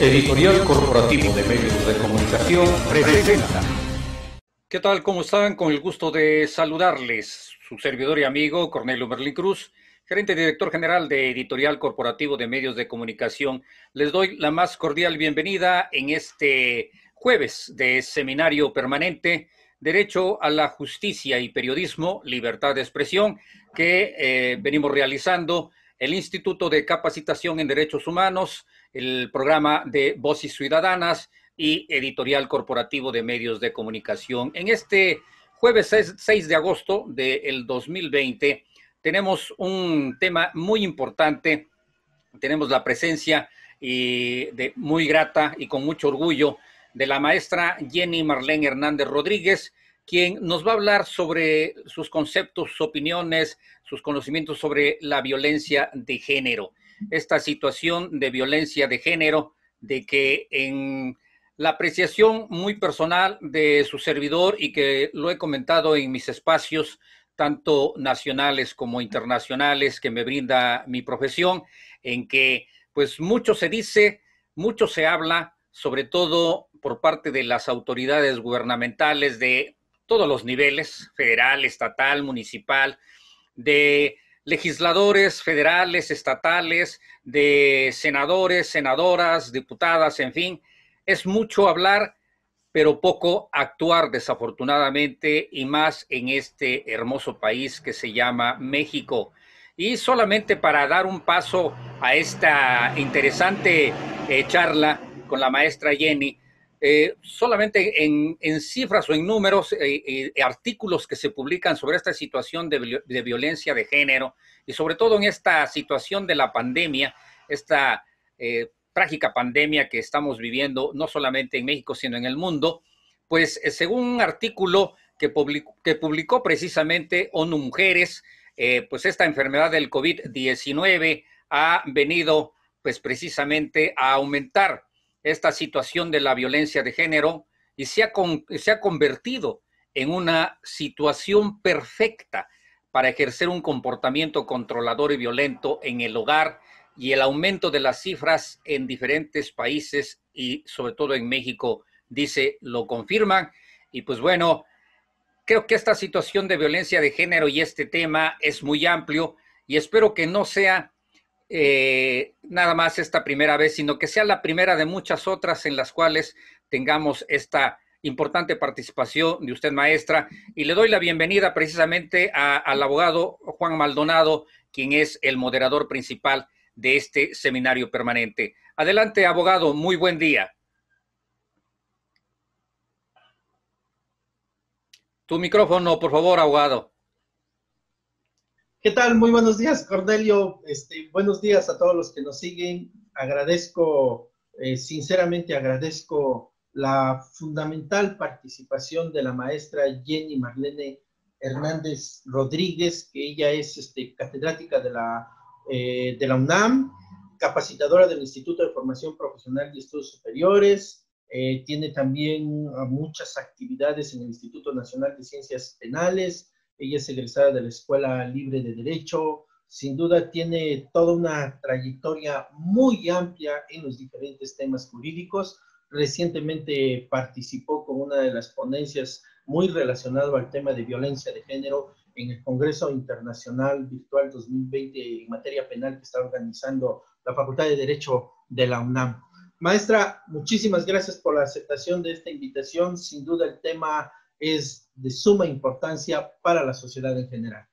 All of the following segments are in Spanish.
Editorial Corporativo de Medios de Comunicación presenta. ¿Qué tal? ¿Cómo están? Con el gusto de saludarles. Su servidor y amigo Cornelio Merlín Cruz, gerente y director general de Editorial Corporativo de Medios de Comunicación. Les doy la más cordial bienvenida en este jueves de seminario permanente Derecho a la Justicia y Periodismo, Libertad de Expresión, que venimos realizando el Instituto de Capacitación en Derechos Humanos, el programa de Voces Ciudadanas y Editorial Corporativo de Medios de Comunicación. En este jueves 6 de agosto del 2020 tenemos un tema muy importante. Tenemos la presencia muy grata y con mucho orgullo de la maestra Jenny Marlene Hernández Rodríguez, quien nos va a hablar sobre sus conceptos, sus opiniones, sus conocimientos sobre la violencia de género. Esta situación de violencia de género, de que en la apreciación muy personal de su servidor y que lo he comentado en mis espacios, tanto nacionales como internacionales, que me brinda mi profesión, en que pues mucho se dice, mucho se habla, sobre todo por parte de las autoridades gubernamentales de todos los niveles, federal, estatal, municipal, de legisladores federales, estatales, de senadores, senadoras, diputadas, en fin, es mucho hablar, pero poco actuar, desafortunadamente, y más en este hermoso país que se llama México. Y solamente para dar un paso a esta interesante charla con la maestra Jenny, solamente en cifras o en números, artículos que se publican sobre esta situación de violencia de género y sobre todo en esta situación de la pandemia, esta trágica pandemia que estamos viviendo no solamente en México, sino en el mundo, pues según un artículo que publicó precisamente ONU Mujeres, pues esta enfermedad del COVID-19 ha venido pues precisamente a aumentar esta situación de la violencia de género y se ha convertido en una situación perfecta para ejercer un comportamiento controlador y violento en el hogar, y el aumento de las cifras en diferentes países y sobre todo en México, dice, lo confirman. Y pues bueno, creo que esta situación de violencia de género y este tema es muy amplio y espero que no sea nada más esta primera vez, sino que sea la primera de muchas otras en las cuales tengamos esta importante participación de usted, maestra, y le doy la bienvenida precisamente al abogado Juan Maldonado, quien es el moderador principal de este seminario permanente. Adelante, abogado, muy buen día. Tu micrófono, por favor, abogado. ¿Qué tal? Muy buenos días, Cornelio. Buenos días a todos los que nos siguen. Agradezco, sinceramente agradezco la fundamental participación de la maestra Jenny Marlene Hernández Rodríguez, que ella es catedrática de la UNAM, capacitadora del Instituto de Formación Profesional y Estudios Superiores. Tiene también muchas actividades en el Instituto Nacional de Ciencias Penales. Ella es egresada de la Escuela Libre de Derecho. Sin duda tiene toda una trayectoria muy amplia en los diferentes temas jurídicos. Recientemente participó con una de las ponencias muy relacionado al tema de violencia de género en el Congreso Internacional Virtual 2020 en materia penal que está organizando la Facultad de Derecho de la UNAM. Maestra, muchísimas gracias por la aceptación de esta invitación. Sin duda el tema es de suma importancia para la sociedad en general.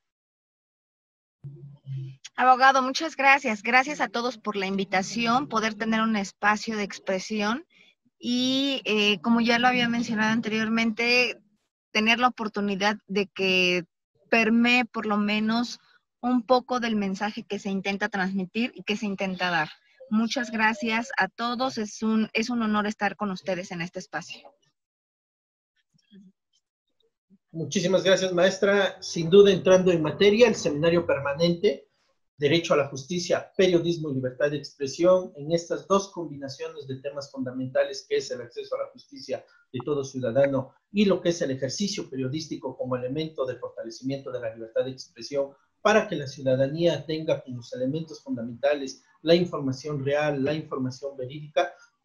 Abogado, muchas gracias. Gracias a todos por la invitación, poder tener un espacio de expresión y, como ya lo había mencionado anteriormente, tener la oportunidad de que permee por lo menos un poco del mensaje que se intenta transmitir y que se intenta dar. Muchas gracias a todos. Es un honor estar con ustedes en este espacio. Muchísimas gracias, maestra. Sin duda, entrando en materia, el seminario permanente, Derecho a la Justicia, Periodismo y Libertad de Expresión, en estas dos combinaciones de temas fundamentales que es el acceso a la justicia de todo ciudadano y lo que es el ejercicio periodístico como elemento de fortalecimiento de la libertad de expresión para que la ciudadanía tenga como los elementos fundamentales la información real, la información verídica,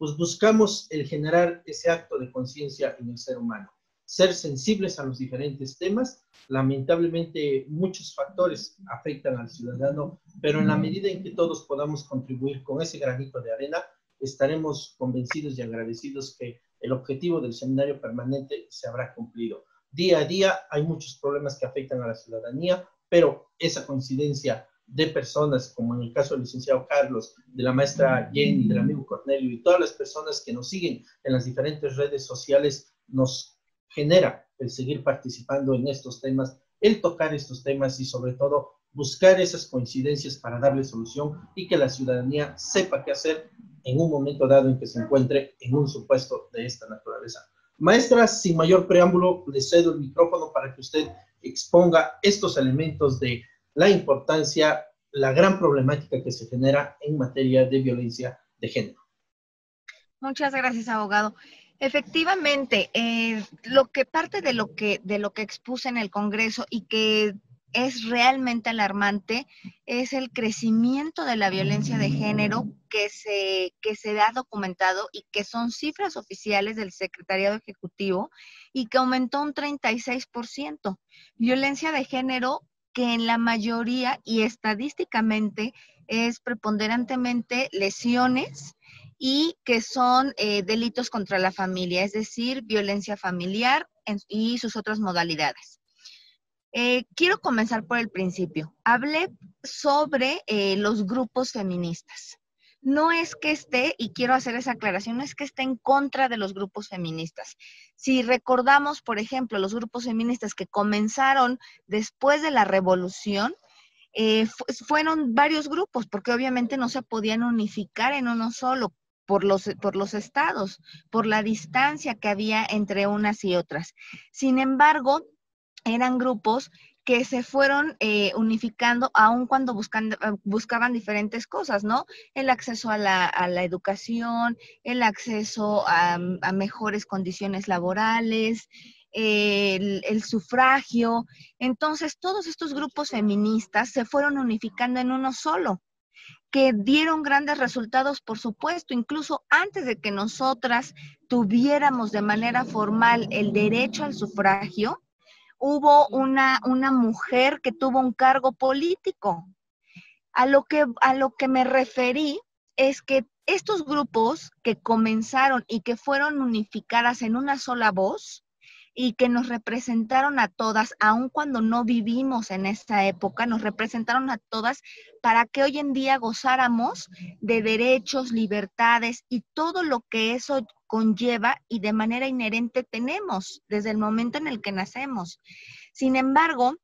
pues buscamos el generar ese acto de conciencia en el ser humano, ser sensibles a los diferentes temas. Lamentablemente muchos factores afectan al ciudadano, pero en la medida en que todos podamos contribuir con ese granito de arena, estaremos convencidos y agradecidos que el objetivo del seminario permanente se habrá cumplido. Día a día hay muchos problemas que afectan a la ciudadanía, pero esa coincidencia de personas, como en el caso del licenciado Carlos, de la maestra Jenny, del amigo Cornelio y todas las personas que nos siguen en las diferentes redes sociales, nos genera el seguir participando en estos temas, el tocar estos temas y sobre todo buscar esas coincidencias para darle solución y que la ciudadanía sepa qué hacer en un momento dado en que se encuentre en un supuesto de esta naturaleza. Maestra, sin mayor preámbulo, le cedo el micrófono para que usted exponga estos elementos de la importancia, la gran problemática que se genera en materia de violencia de género. Muchas gracias, abogado. Efectivamente, lo que parte de lo que expuse en el Congreso y que es realmente alarmante es el crecimiento de la violencia de género que se ha documentado y que son cifras oficiales del Secretariado Ejecutivo y que aumentó un 36%. Violencia de género que en la mayoría y estadísticamente es preponderantemente lesiones y que son delitos contra la familia, es decir, violencia familiar y sus otras modalidades. Quiero comenzar por el principio. Hablé sobre los grupos feministas. No es que esté, y quiero hacer esa aclaración, no es que esté en contra de los grupos feministas. Si recordamos, por ejemplo, los grupos feministas que comenzaron después de la revolución, fueron varios grupos, porque obviamente no se podían unificar en uno solo por los estados, por la distancia que había entre unas y otras. Sin embargo, eran grupos que se fueron unificando aun cuando buscaban diferentes cosas, ¿no? El acceso a la educación, el acceso a mejores condiciones laborales, el sufragio. Entonces, todos estos grupos feministas se fueron unificando en uno solo, que dieron grandes resultados, por supuesto, incluso antes de que nosotras tuviéramos de manera formal el derecho al sufragio, hubo una mujer que tuvo un cargo político. A lo que me referí es que estos grupos que comenzaron y que fueron unificadas en una sola voz y que nos representaron a todas, aun cuando no vivimos en esta época, nos representaron a todas para que hoy en día gozáramos de derechos, libertades y todo lo que eso conlleva y de manera inherente tenemos desde el momento en el que nacemos. Sin embargo,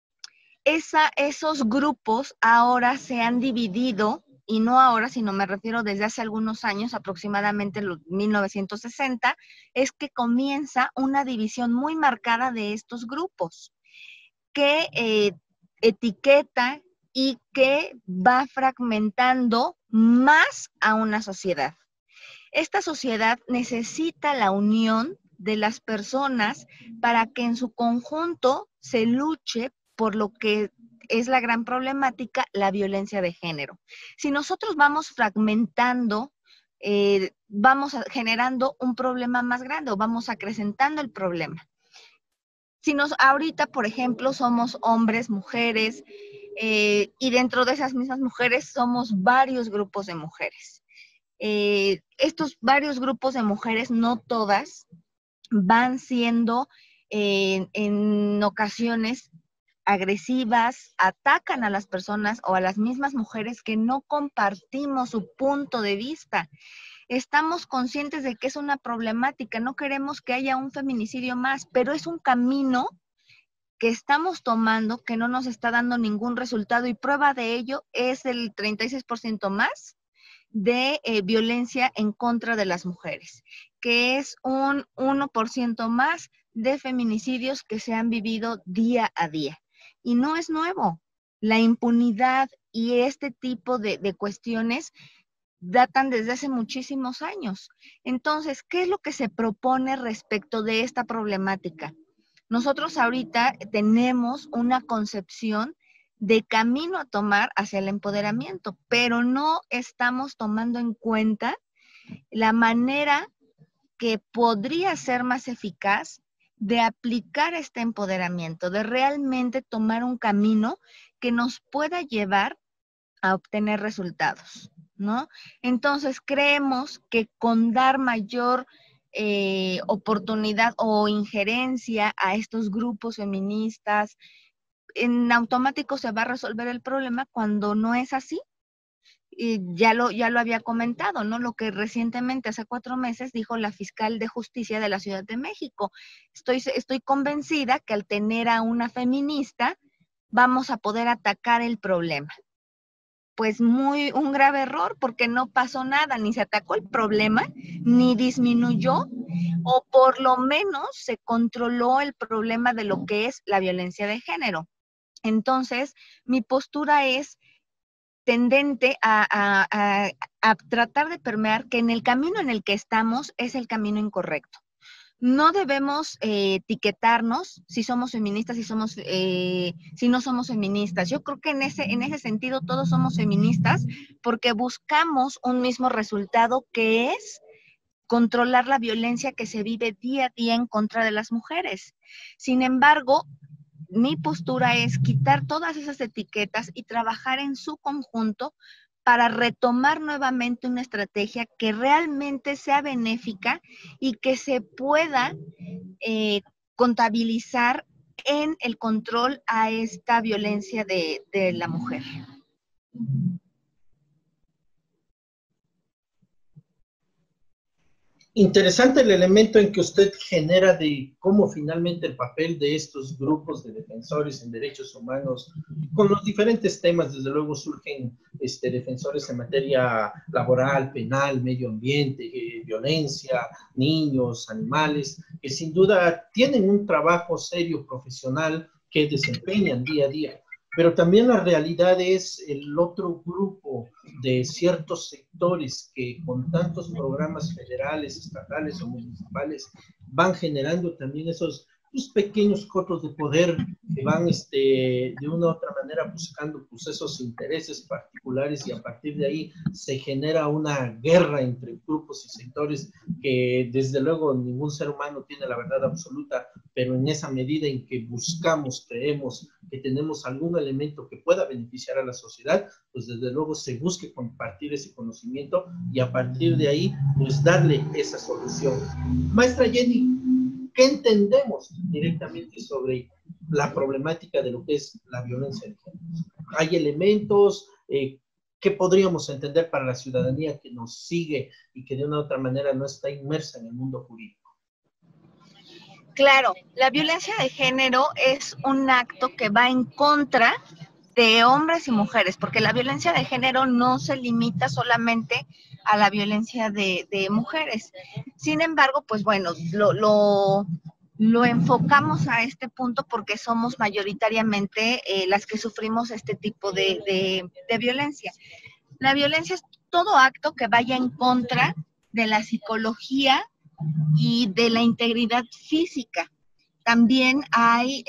esos grupos ahora se han dividido, y no ahora, sino me refiero desde hace algunos años, aproximadamente en los 1960, es que comienza una división muy marcada de estos grupos, que etiqueta y que va fragmentando más a una sociedad. Esta sociedad necesita la unión de las personas para que en su conjunto se luche por lo que es la gran problemática, la violencia de género. Si nosotros vamos fragmentando, vamos generando un problema más grande o vamos acrecentando el problema. Si ahorita, por ejemplo, somos hombres, mujeres, y dentro de esas mismas mujeres somos varios grupos de mujeres. Estos varios grupos de mujeres, no todas, van siendo en ocasiones agresivas, atacan a las personas o a las mismas mujeres que no compartimos su punto de vista. Estamos conscientes de que es una problemática, no queremos que haya un feminicidio más, pero es un camino que estamos tomando que no nos está dando ningún resultado y prueba de ello es el 36% más de violencia en contra de las mujeres, que es un 1% más de feminicidios que se han vivido día a día. Y no es nuevo. La impunidad y este tipo de cuestiones datan desde hace muchísimos años. Entonces, ¿qué es lo que se propone respecto de esta problemática? Nosotros ahorita tenemos una concepción de camino a tomar hacia el empoderamiento, pero no estamos tomando en cuenta la manera que podría ser más eficaz de aplicar este empoderamiento, de realmente tomar un camino que nos pueda llevar a obtener resultados, ¿no? Entonces, creemos que con dar mayor oportunidad o injerencia a estos grupos feministas, en automático se va a resolver el problema cuando no es así. Y ya lo había comentado, ¿no? Lo que recientemente, hace 4 meses, dijo la fiscal de justicia de la Ciudad de México. Estoy convencida que al tener a una feminista vamos a poder atacar el problema. Pues un grave error, porque no pasó nada, ni se atacó el problema, ni disminuyó, o por lo menos se controló el problema de lo que es la violencia de género. Entonces, mi postura es tendente a tratar de permear que en el camino en el que estamos es el camino incorrecto. No debemos etiquetarnos si somos feministas, si no somos feministas. Yo creo que en ese sentido todos somos feministas porque buscamos un mismo resultado, que es controlar la violencia que se vive día a día en contra de las mujeres. Sin embargo, mi postura es quitar todas esas etiquetas y trabajar en su conjunto para retomar nuevamente una estrategia que realmente sea benéfica y que se pueda contabilizar en el control a esta violencia de la mujer. Interesante el elemento en que usted genera de cómo finalmente el papel de estos grupos de defensores en derechos humanos, con los diferentes temas, desde luego surgen defensores en materia laboral, penal, medio ambiente, violencia, niños, animales, que sin duda tienen un trabajo serio, profesional, que desempeñan día a día. Pero también la realidad es el otro grupo de ciertos sectores que con tantos programas federales, estatales o municipales van generando también esos pequeños cotos de poder que van de una u otra manera buscando pues, esos intereses particulares, y a partir de ahí se genera una guerra entre grupos y sectores que desde luego ningún ser humano tiene la verdad absoluta, pero en esa medida en que buscamos, creemos que tenemos algún elemento que pueda beneficiar a la sociedad, pues desde luego se busque compartir ese conocimiento y a partir de ahí pues darle esa solución. Maestra Jenny, ¿qué entendemos directamente sobre la problemática de lo que es la violencia de género? ¿Hay elementos que podríamos entender para la ciudadanía que nos sigue y que de una u otra manera no está inmersa en el mundo jurídico? Claro, la violencia de género es un acto que va en contra de hombres y mujeres, porque la violencia de género no se limita solamente a la violencia de mujeres. Sin embargo, pues bueno, lo enfocamos a este punto porque somos mayoritariamente las que sufrimos este tipo de violencia. La violencia es todo acto que vaya en contra de la psicología y de la integridad física. También hay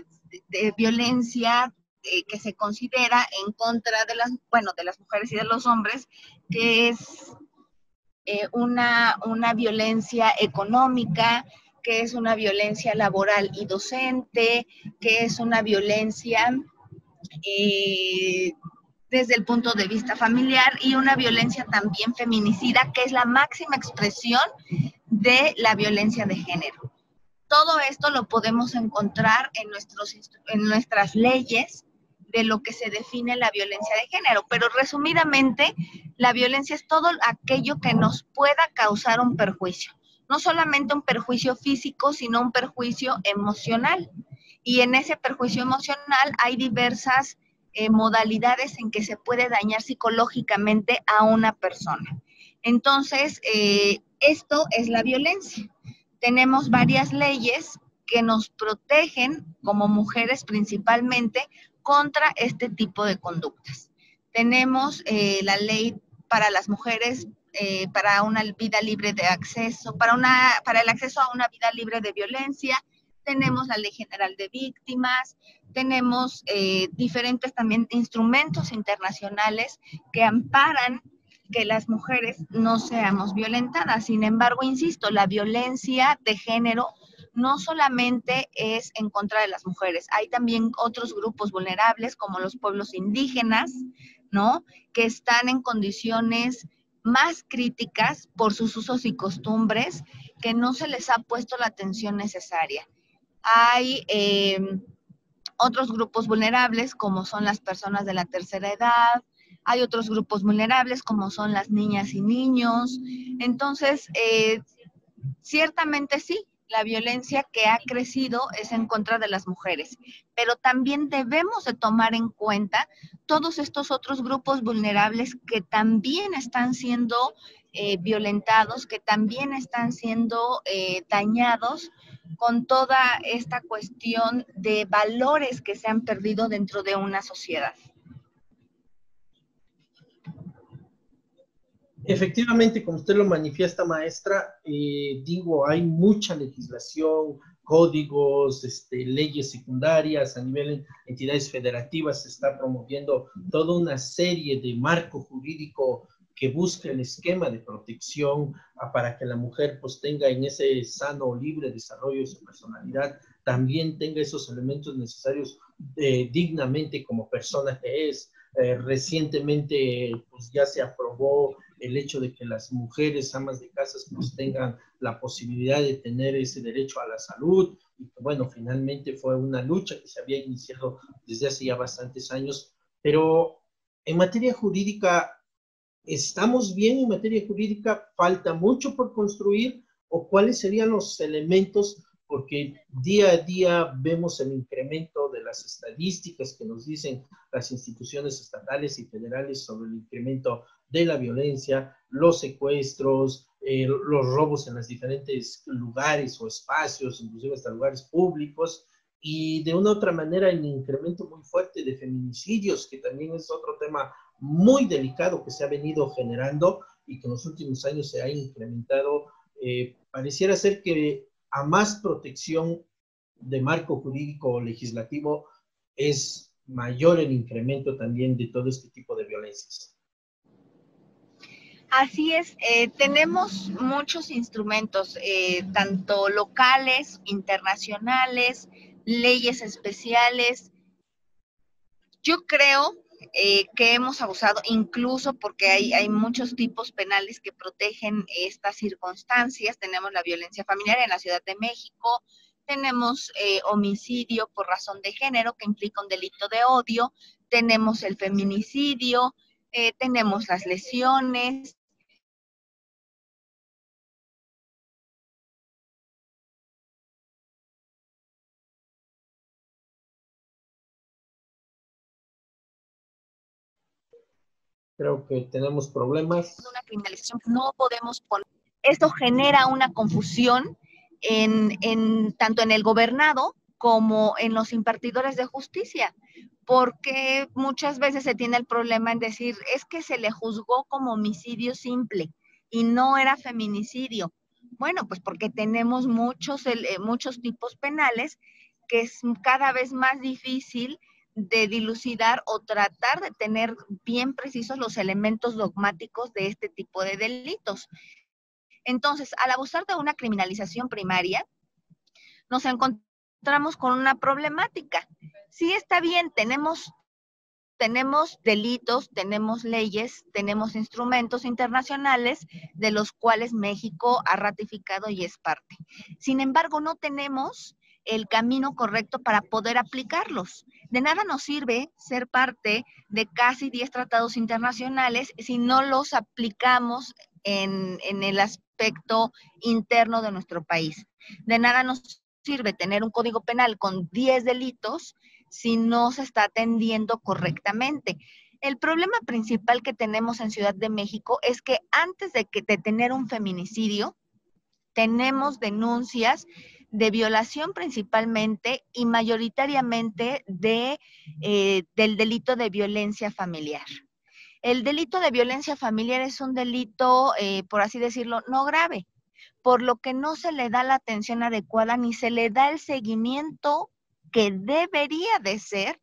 violencia que se considera en contra de las mujeres y de los hombres, que es una violencia económica, que es una violencia laboral y docente, que es una violencia desde el punto de vista familiar, y una violencia también feminicida, que es la máxima expresión de la violencia de género. Todo esto lo podemos encontrar en nuestras leyes de lo que se define la violencia de género, pero resumidamente, la violencia es todo aquello que nos pueda causar un perjuicio, no solamente un perjuicio físico, sino un perjuicio emocional, y en ese perjuicio emocional hay diversas modalidades en que se puede dañar psicológicamente a una persona. Entonces, esto es la violencia. Tenemos varias leyes que nos protegen como mujeres principalmente contra este tipo de conductas. Tenemos la ley para las mujeres para una vida libre de acceso, para el acceso a una vida libre de violencia. Tenemos la Ley General de Víctimas, tenemos diferentes también instrumentos internacionales que amparan que las mujeres no seamos violentadas. Sin embargo, insisto, la violencia de género no solamente es en contra de las mujeres, hay también otros grupos vulnerables como los pueblos indígenas, ¿no? Que están en condiciones más críticas por sus usos y costumbres, que no se les ha puesto la atención necesaria. Hay otros grupos vulnerables como son las personas de la tercera edad, hay otros grupos vulnerables como son las niñas y niños. Entonces, ciertamente sí, la violencia que ha crecido es en contra de las mujeres, pero también debemos de tomar en cuenta todos estos otros grupos vulnerables que también están siendo violentados, que también están siendo dañados con toda esta cuestión de valores que se han perdido dentro de una sociedad. Efectivamente, como usted lo manifiesta, maestra, hay mucha legislación, códigos, leyes secundarias, a nivel de entidades federativas se está promoviendo toda una serie de marco jurídico que busca el esquema de protección para que la mujer pues tenga en ese sano, libre desarrollo de su personalidad, también tenga esos elementos necesarios dignamente como persona que es. Recientemente pues ya se aprobó el hecho de que las mujeres amas de casas pues tengan la posibilidad de tener ese derecho a la salud, y que bueno, finalmente fue una lucha que se había iniciado desde hace ya bastantes años, pero en materia jurídica, ¿estamos bien en materia jurídica? ¿Falta mucho por construir? ¿O cuáles serían los elementos? Porque día a día vemos el incremento de las estadísticas que nos dicen las instituciones estatales y federales sobre el incremento de la violencia, los secuestros, los robos en los diferentes lugares o espacios, inclusive hasta lugares públicos, y de una u otra manera el incremento muy fuerte de feminicidios, que también es otro tema muy delicado que se ha venido generando y que en los últimos años se ha incrementado. Pareciera ser que a más protección de marco jurídico o legislativo es mayor el incremento también de todo este tipo de violencias. Así es, tenemos muchos instrumentos, tanto locales, internacionales, leyes especiales. Yo creo que hemos abusado, incluso porque hay muchos tipos penales que protegen estas circunstancias. Tenemos la violencia familiar en la Ciudad de México, tenemos homicidio por razón de género, que implica un delito de odio, tenemos el feminicidio, tenemos las lesiones. Creo que tenemos problemas. Una criminalización no podemos poner. Esto genera una confusión tanto en el gobernado como en los impartidores de justicia, porque muchas veces se tiene el problema en decir, es que se le juzgó como homicidio simple y no era feminicidio. Bueno, pues porque tenemos muchos tipos penales que es cada vez más difícil de dilucidar o tratar de tener bien precisos los elementos dogmáticos de este tipo de delitos. Entonces, al abusar de una criminalización primaria, nos encontramos con una problemática. Sí, está bien, tenemos delitos, tenemos leyes, tenemos instrumentos internacionales de los cuales México ha ratificado y es parte. Sin embargo, no tenemos el camino correcto para poder aplicarlos. De nada nos sirve ser parte de casi 10 tratados internacionales si no los aplicamos en el aspecto interno de nuestro país. De nada nos sirve tener un código penal con 10 delitos si no se está atendiendo correctamente. El problema principal que tenemos en Ciudad de México es que antes de tener un feminicidio, tenemos denuncias de violación principalmente y mayoritariamente del delito de violencia familiar. El delito de violencia familiar es un delito, por así decirlo, no grave, por lo que no se le da la atención adecuada ni se le da el seguimiento que debería de ser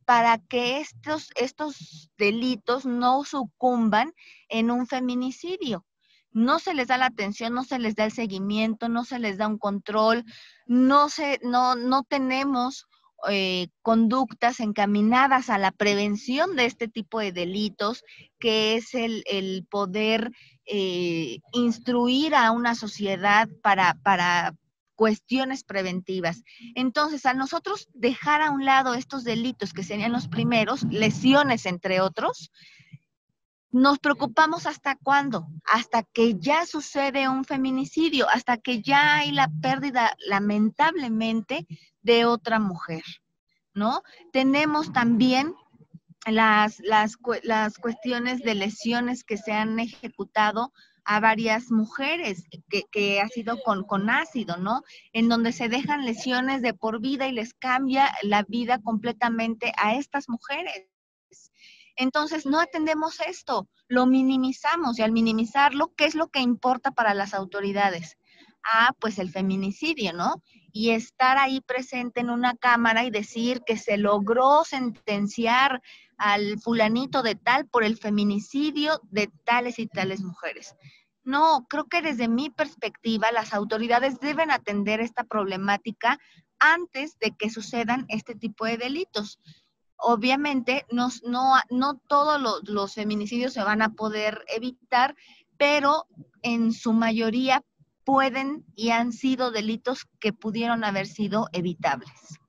para que estos delitos no sucumban en un feminicidio. No se les da la atención, no se les da el seguimiento, no se les da un control, no tenemos conductas encaminadas a la prevención de este tipo de delitos, que es el poder instruir a una sociedad para cuestiones preventivas. Entonces, a nosotros dejar a un lado estos delitos que serían los primeros, lesiones entre otros, nos preocupamos hasta cuándo, hasta que ya sucede un feminicidio, hasta que ya hay la pérdida, lamentablemente, de otra mujer, ¿no? Tenemos también las cuestiones de lesiones que se han ejecutado a varias mujeres, que ha sido con ácido, ¿no? En donde se dejan lesiones de por vida y les cambia la vida completamente a estas mujeres. Entonces, no atendemos esto, lo minimizamos, y al minimizarlo, ¿qué es lo que importa para las autoridades? Pues el feminicidio, ¿no? Y estar ahí presente en una cámara y decir que se logró sentenciar al fulanito de tal por el feminicidio de tales y tales mujeres. No, creo que desde mi perspectiva las autoridades deben atender esta problemática antes de que sucedan este tipo de delitos. Obviamente, no todos los feminicidios se van a poder evitar, pero en su mayoría pueden y han sido delitos que pudieron haber sido evitables.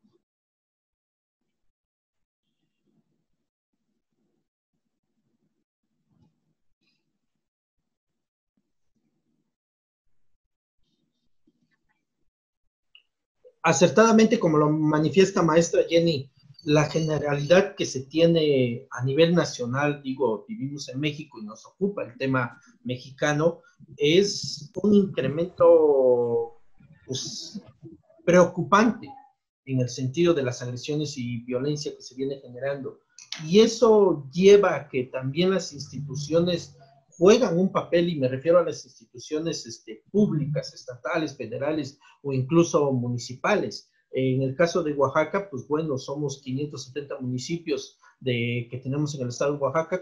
Acertadamente, como lo manifiesta maestra Jenny, la generalidad que se tiene a nivel nacional, digo, vivimos en México y nos ocupa el tema mexicano, es un incremento pues, preocupante en el sentido de las agresiones y violencia que se viene generando. Y eso lleva a que también las instituciones juegan un papel, y me refiero a las instituciones públicas, estatales, federales o incluso municipales. En el caso de Oaxaca, pues bueno, somos 570 municipios que tenemos en el estado de Oaxaca,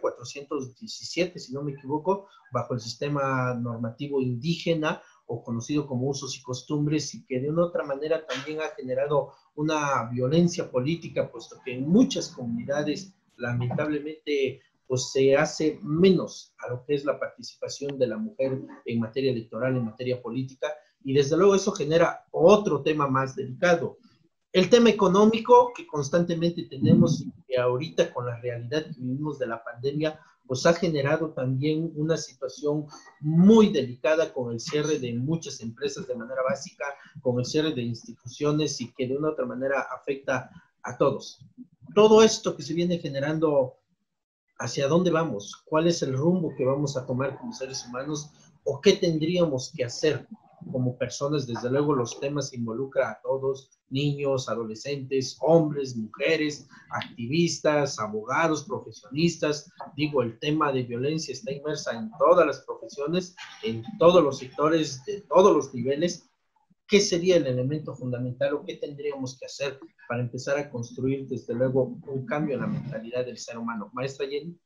417, si no me equivoco, bajo el sistema normativo indígena o conocido como usos y costumbres, y que de una otra manera también ha generado una violencia política, puesto que en muchas comunidades, lamentablemente, pues se hace menos a lo que es la participación de la mujer en materia electoral, en materia política, y desde luego eso genera otro tema más delicado. El tema económico que constantemente tenemos y que ahorita con la realidad que vivimos de la pandemia, pues ha generado también una situación muy delicada con el cierre de muchas empresas de manera básica, con el cierre de instituciones, y que de una u otra manera afecta a todos. Todo esto que se viene generando, ¿hacia dónde vamos? ¿Cuál es el rumbo que vamos a tomar como seres humanos? ¿O qué tendríamos que hacer como personas? Desde luego los temas involucran a todos, niños, adolescentes, hombres, mujeres, activistas, abogados, profesionistas. Digo, el tema de violencia está inmersa en todas las profesiones, en todos los sectores, de todos los niveles. ¿Qué sería el elemento fundamental o qué tendríamos que hacer para empezar a construir, desde luego, un cambio en la mentalidad del ser humano? Maestra Jenny.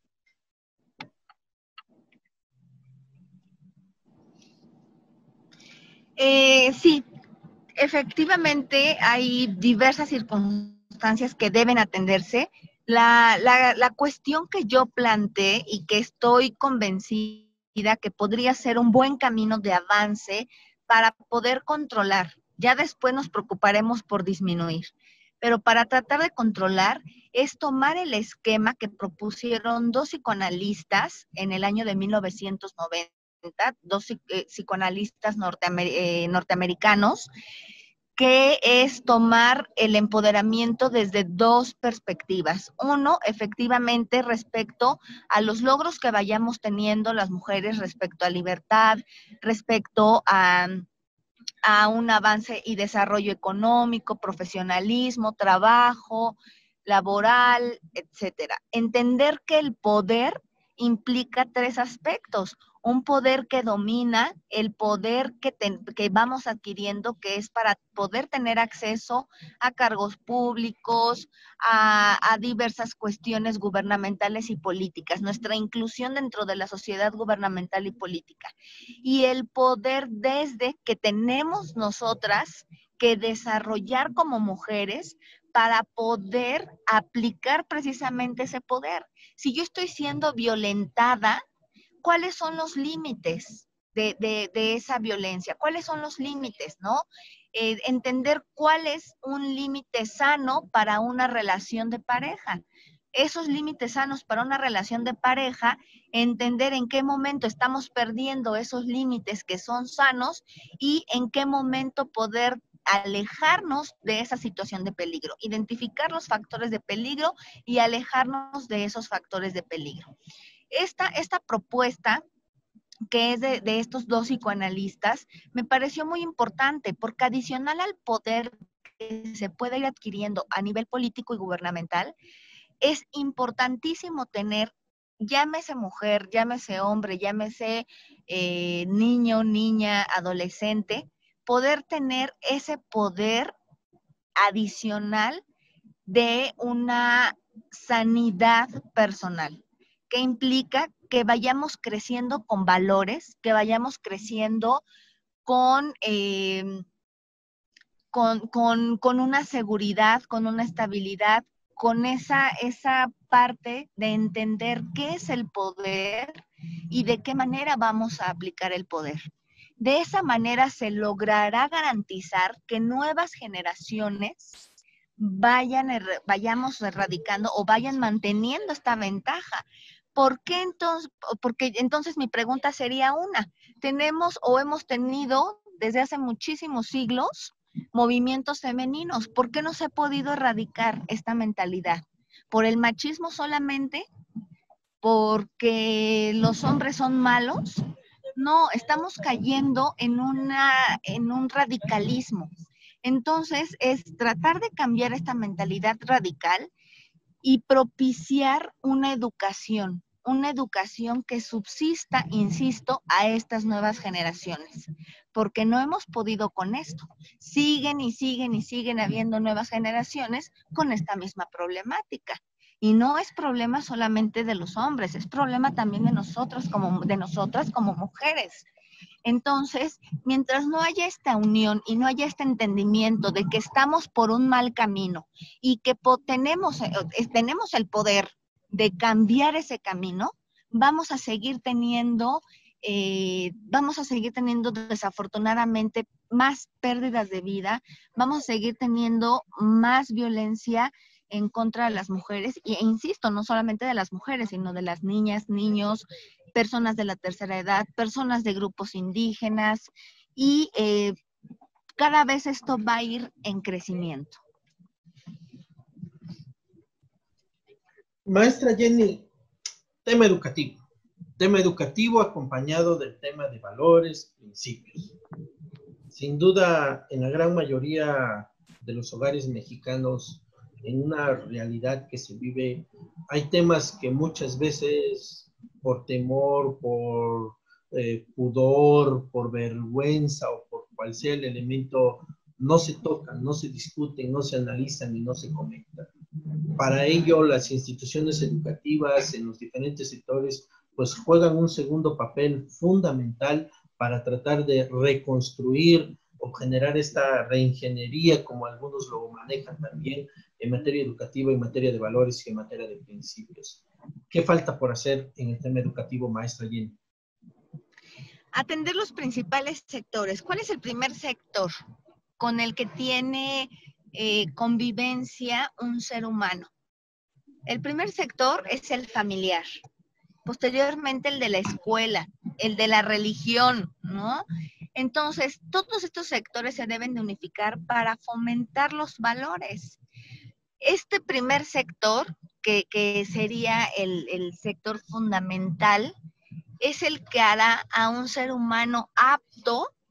Sí, efectivamente hay diversas circunstancias que deben atenderse. La cuestión que yo planteé y que estoy convencida que podría ser un buen camino de avance para poder controlar, ya después nos preocuparemos por disminuir, pero para tratar de controlar es tomar el esquema que propusieron dos psicoanalistas en el año de 1990, dos psicoanalistas norteamericanos, que es tomar el empoderamiento desde dos perspectivas. Uno, efectivamente, respecto a los logros que vayamos teniendo las mujeres respecto a libertad, respecto a un avance y desarrollo económico, profesionalismo, trabajo, laboral, etcétera. Entender que el poder implica tres aspectos. Un poder que domina, el poder que vamos adquiriendo, que es para poder tener acceso a cargos públicos, a diversas cuestiones gubernamentales y políticas, nuestra inclusión dentro de la sociedad gubernamental y política. Y el poder desde que tenemos nosotras que desarrollar como mujeres para poder aplicar precisamente ese poder. Si yo estoy siendo violentada, ¿cuáles son los límites de esa violencia? ¿Cuáles son los límites, no? Entender cuál es un límite sano para una relación de pareja. Esos límites sanos para una relación de pareja, entender en qué momento estamos perdiendo esos límites que son sanos y en qué momento poder alejarnos de esa situación de peligro, identificar los factores de peligro y alejarnos de esos factores de peligro. Esta propuesta que es de estos dos psicoanalistas, me pareció muy importante porque adicional al poder que se puede ir adquiriendo a nivel político y gubernamental, es importantísimo tener, llámese mujer, llámese hombre, llámese niño, niña, adolescente, poder tener ese poder adicional de una sanidad personal, que implica que vayamos creciendo con valores, que vayamos creciendo con una seguridad, con una estabilidad, con esa parte de entender qué es el poder y de qué manera vamos a aplicar el poder. De esa manera se garantizar que nuevas generaciones vayamos erradicando o vayan manteniendo esta ventaja. ¿Por qué entonces? Porque entonces mi pregunta sería tenemos o hemos tenido desde hace muchísimos siglos movimientos femeninos. ¿Por qué no se ha podido erradicar esta mentalidad? ¿Por el machismo solamente? ¿Porque los hombres son malos? No, estamos cayendo en un radicalismo. Entonces, es tratar de cambiar esta mentalidad radical y propiciar una educación que subsista, insisto, a estas nuevas generaciones, porque no hemos podido con esto. Siguen y siguen y siguen habiendo nuevas generaciones con esta misma problemática. Y no es problema solamente de los hombres, es problema también de nosotras como mujeres. Entonces, mientras no haya esta unión y no haya este entendimiento de que estamos por un mal camino y que tenemos el poder de cambiar ese camino, vamos a seguir teniendo desafortunadamente más pérdidas de vida, vamos a seguir teniendo más violencia en contra de las mujeres, e insisto, no solamente de las mujeres, sino de las niñas, niños, personas de la tercera edad, personas de grupos indígenas, y cada vez esto va a ir en crecimiento. Maestra Jenny, tema educativo acompañado del tema de valores, principios. Sin duda, en la gran mayoría de los hogares mexicanos, en una realidad que se vive, hay temas que muchas veces por temor, por pudor, por vergüenza o por cual sea el elemento, no se tocan, no se discuten, no se analizan y no se comentan. Para ello, las instituciones educativas en los diferentes sectores pues juegan un segundo papel fundamental para tratar de reconstruir o generar esta reingeniería, como algunos lo manejan también, en materia educativa, en materia de valores y en materia de principios. ¿Qué falta por hacer en el tema educativo, maestra Jenny? Atender los principales sectores. ¿Cuál es el primer sector con el que tiene convivencia un ser humano? El primer sector es el familiar. Posteriormente el de la escuela, el de la religión, ¿no? Entonces, todos estos sectores se deben de unificar para fomentar los valores. Este primer sector, que sería el sector fundamental, es el que hará a un ser humano apto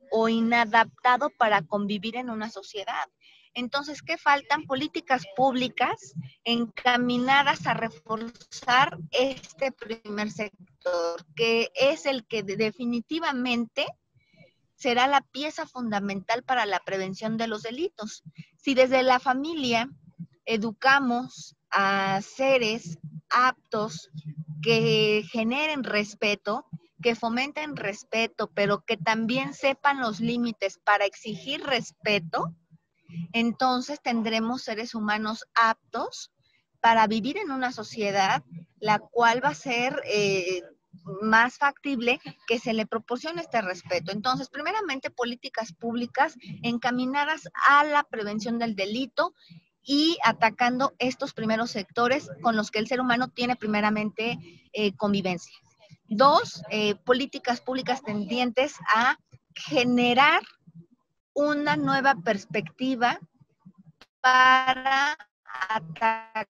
o inadaptado para convivir en una sociedad. Entonces, ¿qué faltan? Políticas públicas encaminadas a reforzar este primer sector, que es el que definitivamente será la pieza fundamental para la prevención de los delitos. Si desde la familia educamos a seres aptos que generen respeto, que fomenten respeto, pero que también sepan los límites para exigir respeto, entonces tendremos seres humanos aptos para vivir en una sociedad la cual va a ser más factible que se le proporcione este respeto. Entonces, primeramente, políticas públicas encaminadas a la prevención del delito y atacando estos primeros sectores con los que el ser humano tiene primeramente convivencia. Dos, políticas públicas tendientes a generar una nueva perspectiva para atacar.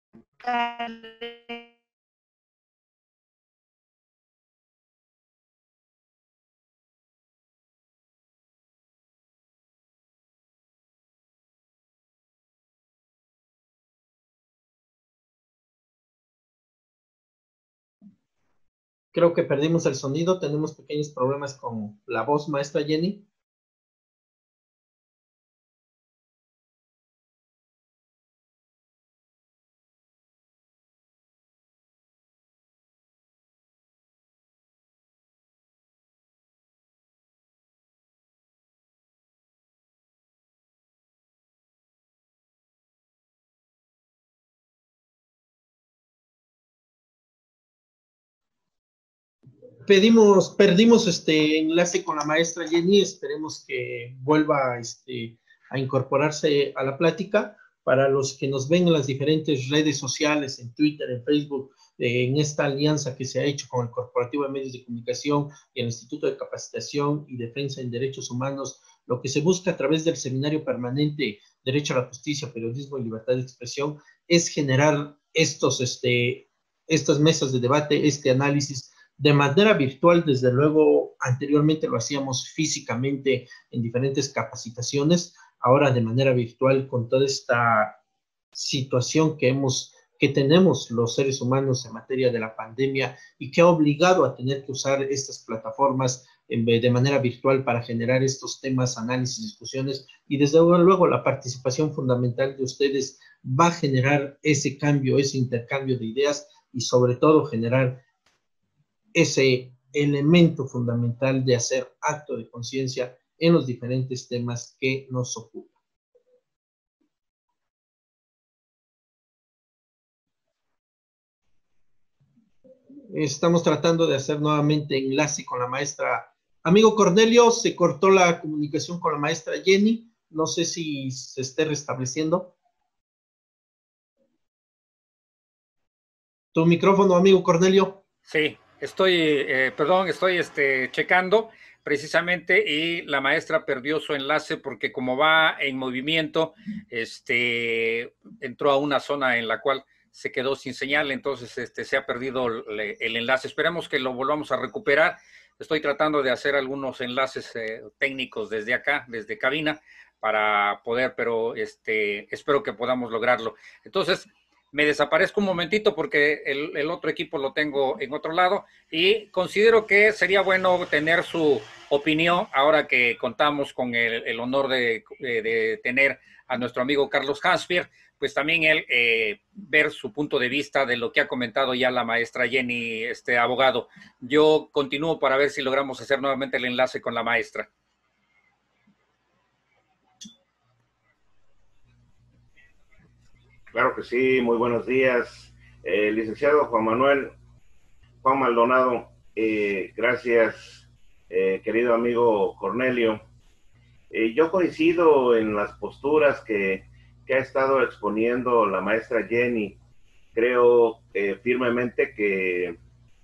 Creo que perdimos el sonido, tenemos pequeños problemas con la voz, maestra Jenny. Perdimos este enlace con la maestra Jenny, esperemos que vuelva a incorporarse a la plática. Para los que nos ven en las diferentes redes sociales, en Twitter, en Facebook, en esta alianza que se ha hecho con el Corporativo de Medios de Comunicación y el Instituto de Capacitación y Defensa en Derechos Humanos, lo que se busca a través del Seminario Permanente Derecho a la Justicia, Periodismo y Libertad de Expresión es generar estas mesas de debate, este análisis de manera virtual. Desde luego, anteriormente lo hacíamos físicamente en diferentes capacitaciones, ahora de manera virtual con toda esta situación que tenemos los seres humanos en materia de la pandemia y que ha obligado a tener que usar estas plataformas de manera virtual para generar estos temas, análisis, discusiones, y desde luego la participación fundamental de ustedes va a generar ese cambio, ese intercambio de ideas y sobre todo generar ese elemento fundamental de hacer acto de conciencia en los diferentes temas que nos ocupan. Estamos tratando de hacer nuevamente enlace con la maestra. Amigo Cornelio, se cortó la comunicación con la maestra Jenny. No sé si se esté restableciendo. Tu micrófono, amigo Cornelio. Sí, estoy checando precisamente y la maestra perdió su enlace porque como va en movimiento, entró a una zona en la cual se quedó sin señal, entonces se ha perdido el enlace. Esperemos que lo volvamos a recuperar. Estoy tratando de hacer algunos enlaces técnicos desde acá, desde cabina, para poder, pero espero que podamos lograrlo. Entonces, me desaparezco un momentito porque el otro equipo lo tengo en otro lado y considero que sería bueno tener su opinión ahora que contamos con el honor de tener a nuestro amigo Carlos Hansfield, pues también él ver su punto de vista de lo que ha comentado ya la maestra Jenny, abogado. Yo continúo para ver si logramos hacer nuevamente el enlace con la maestra. Claro que sí, muy buenos días. Licenciado Juan Maldonado, gracias, querido amigo Cornelio. Yo coincido en las posturas que ha estado exponiendo la maestra Jenny. Creo firmemente que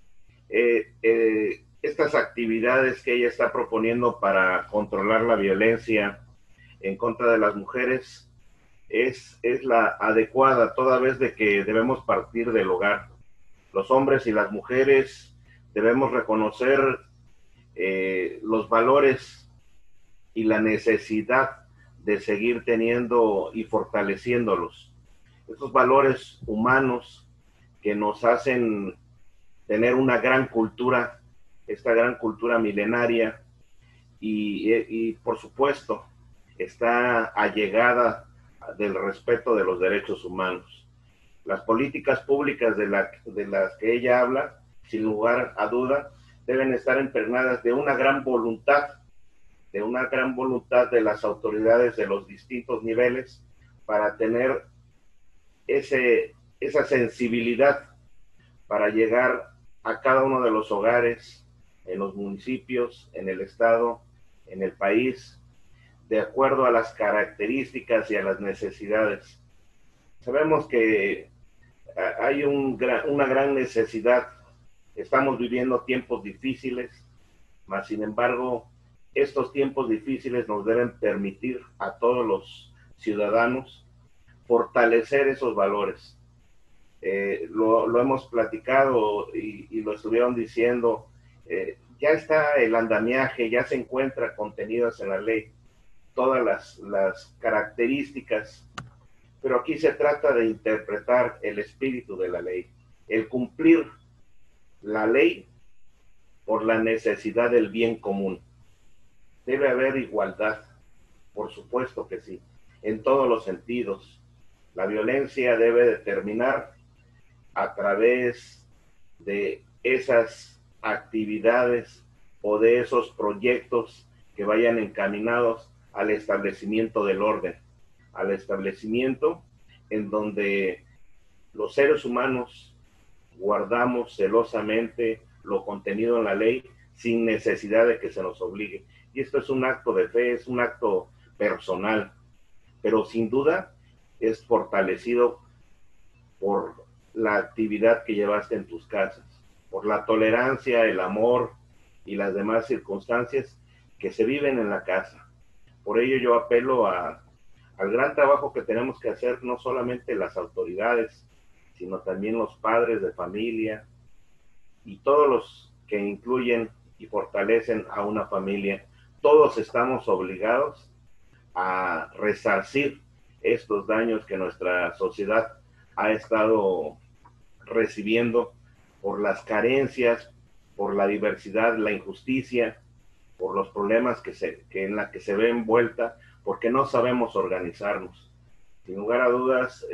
estas actividades que ella está proponiendo para controlar la violencia en contra de las mujeres es la adecuada, toda vez de que debemos partir del hogar. Los hombres y las mujeres debemos reconocer los valores y la necesidad de seguir teniendo y fortaleciéndolos. Estos valores humanos que nos hacen tener una gran cultura, esta gran cultura milenaria, y por supuesto está allegada del respeto de los derechos humanos. Las políticas públicas de las que ella habla, sin lugar a duda, deben estar impregnadas de una gran voluntad de las autoridades de los distintos niveles para tener esa sensibilidad para llegar a cada uno de los hogares, en los municipios, en el estado, en el país, de acuerdo a las características y a las necesidades. Sabemos que hay una gran necesidad. Estamos viviendo tiempos difíciles, mas sin embargo, estos tiempos difíciles nos deben permitir a todos los ciudadanos fortalecer esos valores. Lo hemos platicado y lo estuvieron diciendo, ya está el andamiaje, ya se encuentra contenidas en la ley todas las características, pero aquí se trata de interpretar el espíritu de la ley, el cumplir la ley por la necesidad del bien común. Debe haber igualdad, por supuesto que sí, en todos los sentidos. La violencia debe de terminar a través de esas actividades o de esos proyectos que vayan encaminados al establecimiento del orden, al establecimiento en donde los seres humanos guardamos celosamente lo contenido en la ley sin necesidad de que se nos obligue. Y esto es un acto de fe, es un acto personal, pero sin duda es fortalecido por la actividad que llevaste en tus casas, por la tolerancia, el amor y las demás circunstancias que se viven en la casa. Por ello yo apelo al gran trabajo que tenemos que hacer, no solamente las autoridades, sino también los padres de familia y todos los que incluyen y fortalecen a una familia. Todos estamos obligados a resarcir estos daños que nuestra sociedad ha estado recibiendo por las carencias, por la diversidad, la injusticia, por los problemas en la que se ve envuelta, porque no sabemos organizarnos. Sin lugar a dudas,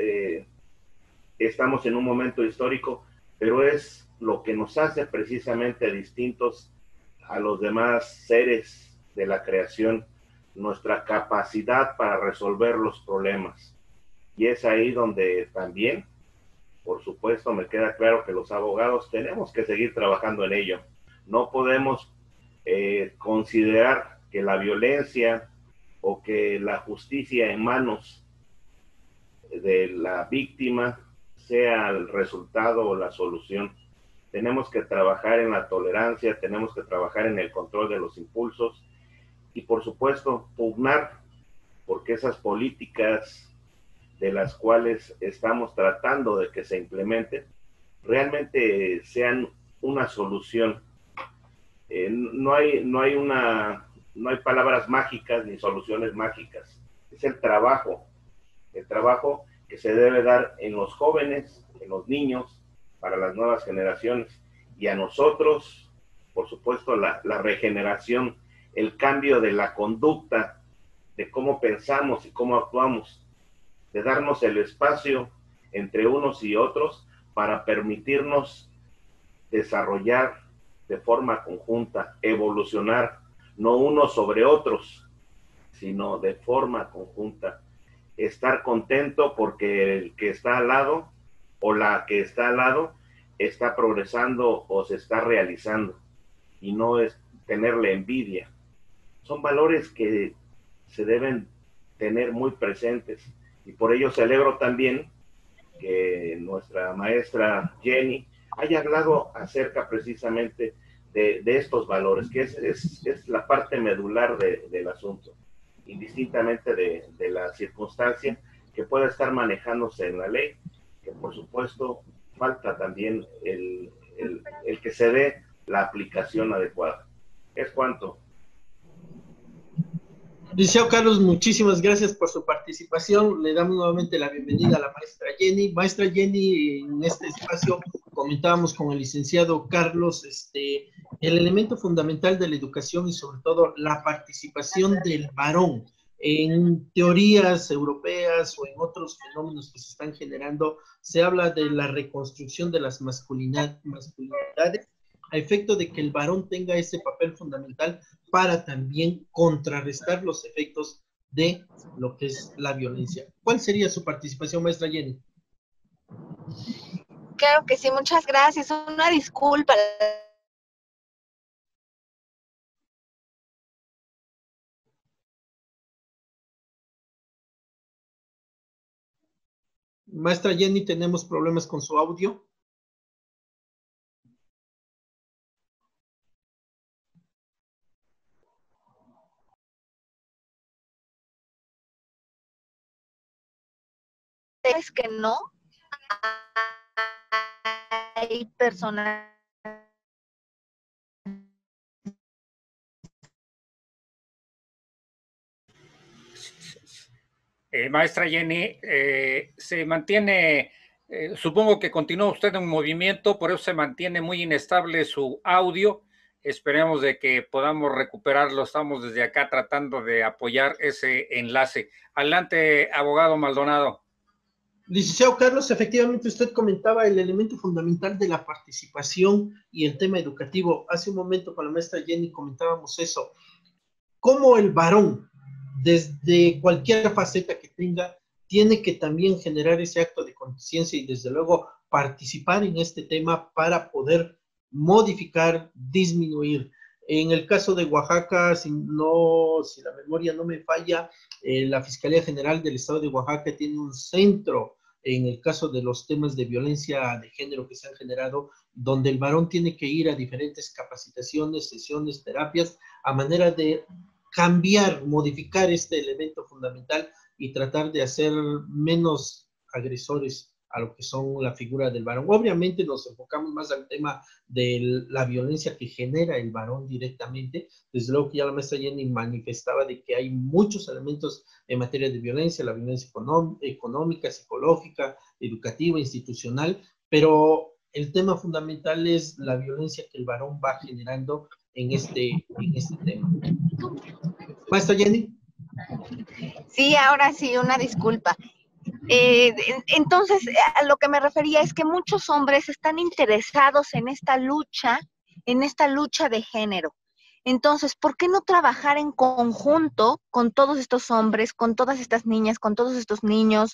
estamos en un momento histórico, pero es lo que nos hace precisamente distintos a los demás seres de la creación, nuestra capacidad para resolver los problemas. Y es ahí donde también, por supuesto, me queda claro que los abogados tenemos que seguir trabajando en ello. No podemos considerar que la violencia o que la justicia en manos de la víctima sea el resultado o la solución. Tenemos que trabajar en la tolerancia, tenemos que trabajar en el control de los impulsos y, por supuesto, pugnar porque esas políticas de las cuales estamos tratando de que se implementen realmente sean una solución. No hay palabras mágicas ni soluciones mágicas. Es el trabajo que se debe dar en los jóvenes, en los niños, para las nuevas generaciones, y a nosotros, por supuesto, la regeneración, el cambio de la conducta, de cómo pensamos y cómo actuamos, de darnos el espacio entre unos y otros para permitirnos desarrollar de forma conjunta, evolucionar, no unos sobre otros, sino de forma conjunta. Estar contento porque el que está al lado o la que está al lado está progresando o se está realizando, y no es tenerle envidia. Son valores que se deben tener muy presentes, y por ello celebro también que nuestra maestra Jenny haya hablado acerca precisamente de estos valores, que es la parte medular del asunto, indistintamente de la circunstancia que pueda estar manejándose en la ley, que por supuesto falta también el que se dé la aplicación adecuada. Es cuanto. Liceo Carlos, muchísimas gracias por su participación. Le damos nuevamente la bienvenida a la maestra Jenny. Maestra Jenny, en este espacio comentábamos con el licenciado Carlos el elemento fundamental de la educación y sobre todo la participación del varón. En teorías europeas o en otros fenómenos que se están generando, se habla de la reconstrucción de las masculinidades a efecto de que el varón tenga ese papel fundamental para también contrarrestar los efectos de lo que es la violencia. ¿Cuál sería su participación, maestra Jenny? Claro que sí, muchas gracias. Una disculpa. Maestra Jenny, tenemos problemas con su audio. Es que no hay personas. Maestra Jenny, se mantiene, supongo que continúa usted en movimiento, por eso se mantiene muy inestable su audio. Esperemos de que podamos recuperarlo. Estamos desde acá tratando de apoyar ese enlace. Adelante, abogado Maldonado. Licenciado Carlos, efectivamente usted comentaba el elemento fundamental de la participación y el tema educativo. Hace un momento con la maestra Jenny comentábamos eso. Cómo el varón, desde cualquier faceta que tenga, tiene que también generar ese acto de conciencia y desde luego participar en este tema para poder modificar, disminuir. En el caso de Oaxaca, si la memoria no me falla, la Fiscalía General del Estado de Oaxaca tiene un centro en el caso de los temas de violencia de género que se han generado, donde el varón tiene que ir a diferentes capacitaciones, sesiones, terapias, a manera de cambiar, modificar este elemento fundamental y tratar de hacer menos agresores a lo que son la figura del varón. Obviamente nos enfocamos más al tema de la violencia que genera el varón directamente. Desde luego que ya la maestra Jenny manifestaba de que hay muchos elementos en materia de violencia, la violencia económica, psicológica, educativa, institucional, pero el tema fundamental es la violencia que el varón va generando en este tema. Maestra Jenny. Sí, ahora sí, una disculpa. Entonces, a lo que me refería es que muchos hombres están interesados en esta lucha de género. Entonces, ¿por qué no trabajar en conjunto con todos estos hombres, con todas estas niñas, con todos estos niños,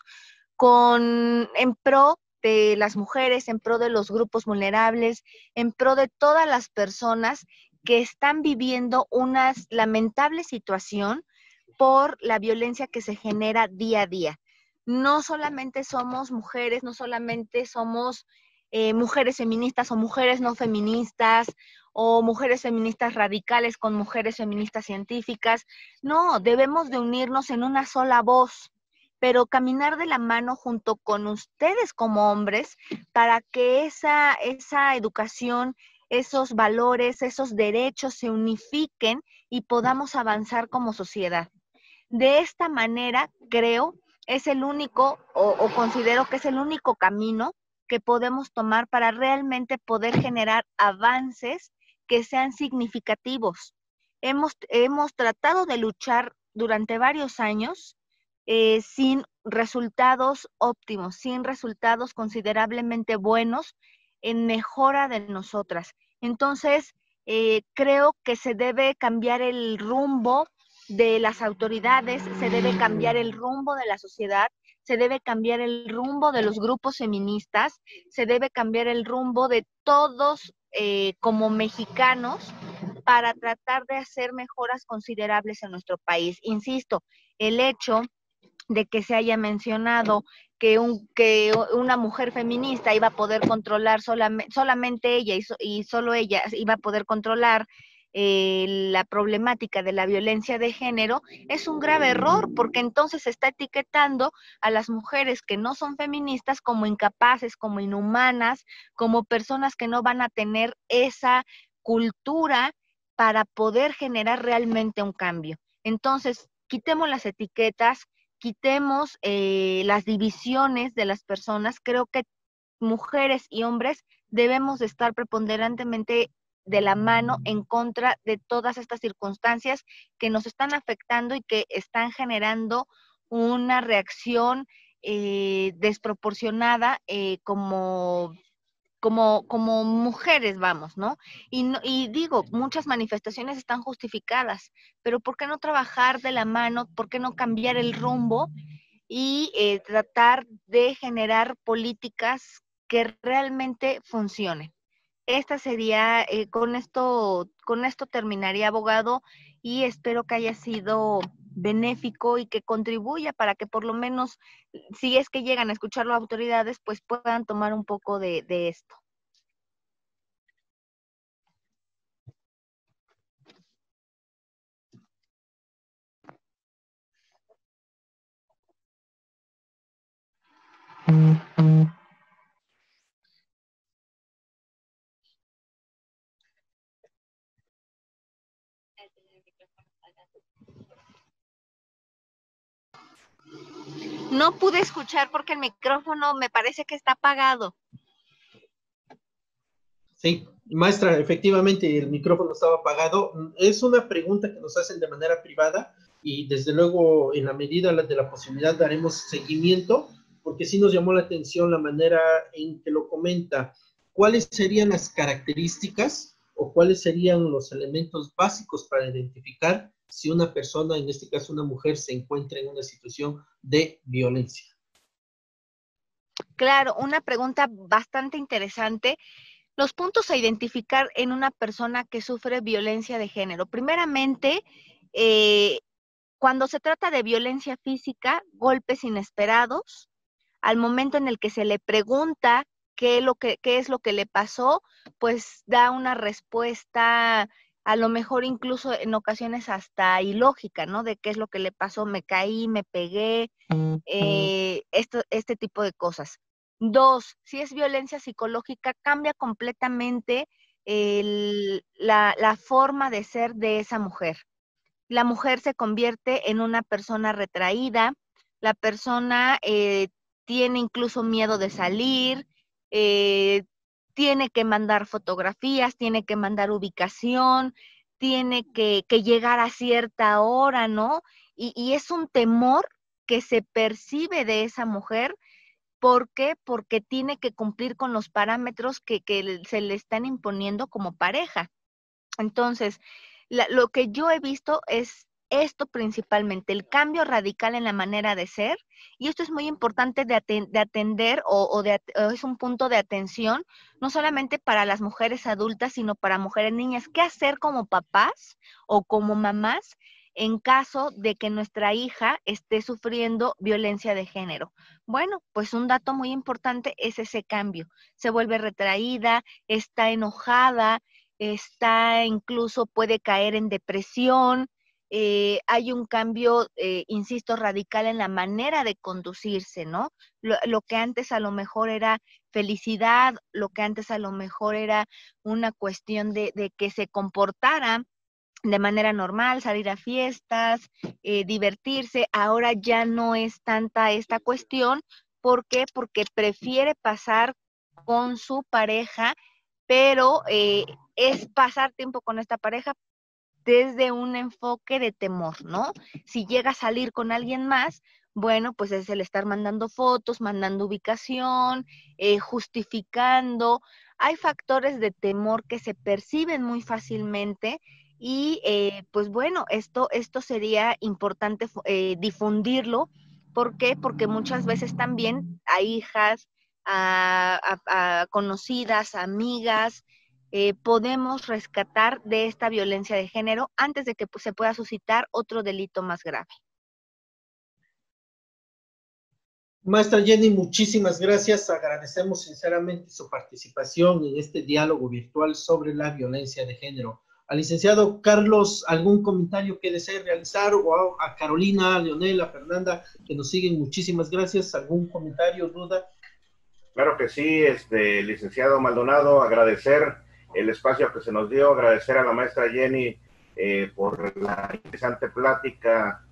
en pro de las mujeres, en pro de los grupos vulnerables, en pro de todas las personas que están viviendo una lamentable situación por la violencia que se genera día a día? No solamente somos mujeres, no solamente somos mujeres feministas o mujeres no feministas o mujeres feministas radicales con mujeres feministas científicas. No, debemos de unirnos en una sola voz, pero caminar de la mano junto con ustedes como hombres para que esa educación, esos valores, esos derechos se unifiquen y podamos avanzar como sociedad. De esta manera, creo, es el único, o considero que es el único camino que podemos tomar para realmente poder generar avances que sean significativos. Hemos tratado de luchar durante varios años sin resultados óptimos, sin resultados considerablemente buenos en mejora de nosotras. Entonces, creo que se debe cambiar el rumbo de las autoridades, se debe cambiar el rumbo de la sociedad, se debe cambiar el rumbo de los grupos feministas, se debe cambiar el rumbo de todos como mexicanos para tratar de hacer mejoras considerables en nuestro país. Insisto, el hecho de que se haya mencionado que una mujer feminista iba a poder controlar solamente ella y solo ella iba a poder controlar la problemática de la violencia de género, es un grave error, porque entonces se está etiquetando a las mujeres que no son feministas como incapaces, como inhumanas, como personas que no van a tener esa cultura para poder generar realmente un cambio. Entonces, quitemos las etiquetas, quitemos las divisiones de las personas. Creo que mujeres y hombres debemos de estar preponderantemente de la mano en contra de todas estas circunstancias que nos están afectando y que están generando una reacción desproporcionada como mujeres, vamos, ¿no? Y digo, muchas manifestaciones están justificadas, pero ¿por qué no trabajar de la mano? ¿Por qué no cambiar el rumbo y tratar de generar políticas que realmente funcionen? Esta sería, con esto terminaría, abogado, y espero que haya sido benéfico y que contribuya para que por lo menos, si es que llegan a escuchar las autoridades, pues puedan tomar un poco de esto. No pude escuchar porque el micrófono me parece que está apagado. Sí, maestra, efectivamente el micrófono estaba apagado. Es una pregunta que nos hacen de manera privada y desde luego en la medida de la posibilidad daremos seguimiento, porque sí nos llamó la atención la manera en que lo comenta. ¿Cuáles serían las características o cuáles serían los elementos básicos para identificar si una persona, en este caso una mujer, se encuentra en una situación de violencia? Claro, una pregunta bastante interesante. Los puntos a identificar en una persona que sufre violencia de género. Primeramente, cuando se trata de violencia física, golpes inesperados, al momento en el que se le pregunta qué es lo que le pasó, pues da una respuesta, a lo mejor incluso en ocasiones hasta ilógica, ¿no? De qué es lo que le pasó, me caí, me pegué, este tipo de cosas. 2, si es violencia psicológica, cambia completamente la forma de ser de esa mujer. La mujer se convierte en una persona retraída, la persona tiene incluso miedo de salir, tiene que mandar fotografías, tiene que mandar ubicación, tiene que llegar a cierta hora, ¿no? Y es un temor que se percibe de esa mujer. ¿Por qué? Porque tiene que cumplir con los parámetros que se le están imponiendo como pareja. Entonces, lo que yo he visto es esto principalmente, el cambio radical en la manera de ser, y esto es muy importante de atender o es un punto de atención, no solamente para las mujeres adultas, sino para mujeres niñas. ¿Qué hacer como papás o como mamás en caso de que nuestra hija esté sufriendo violencia de género? Bueno, pues un dato muy importante es ese cambio. Se vuelve retraída, está enojada, incluso puede caer en depresión. Hay un cambio, insisto, radical en la manera de conducirse, ¿no? Lo que antes a lo mejor era felicidad, lo que antes a lo mejor era una cuestión de que se comportara de manera normal, salir a fiestas, divertirse, ahora ya no es tanta esta cuestión. ¿Por qué? Porque prefiere pasar con su pareja, pero es pasar tiempo con esta pareja desde un enfoque de temor, ¿no? Si llega a salir con alguien más, bueno, pues es el estar mandando fotos, mandando ubicación, justificando. Hay factores de temor que se perciben muy fácilmente y pues bueno, esto sería importante difundirlo. ¿Por qué? Porque muchas veces también a hijas, a conocidas, amigas, podemos rescatar de esta violencia de género antes de que se pueda suscitar otro delito más grave. Maestra Jenny, muchísimas gracias. Agradecemos sinceramente su participación en este diálogo virtual sobre la violencia de género. Al licenciado Carlos, ¿algún comentario que desee realizar? O a Carolina, a Leonel, a Fernanda, que nos siguen, muchísimas gracias. ¿Algún comentario, duda? Claro que sí, licenciado Maldonado, agradecer el espacio que se nos dio, agradecer a la maestra Jenny por la interesante plática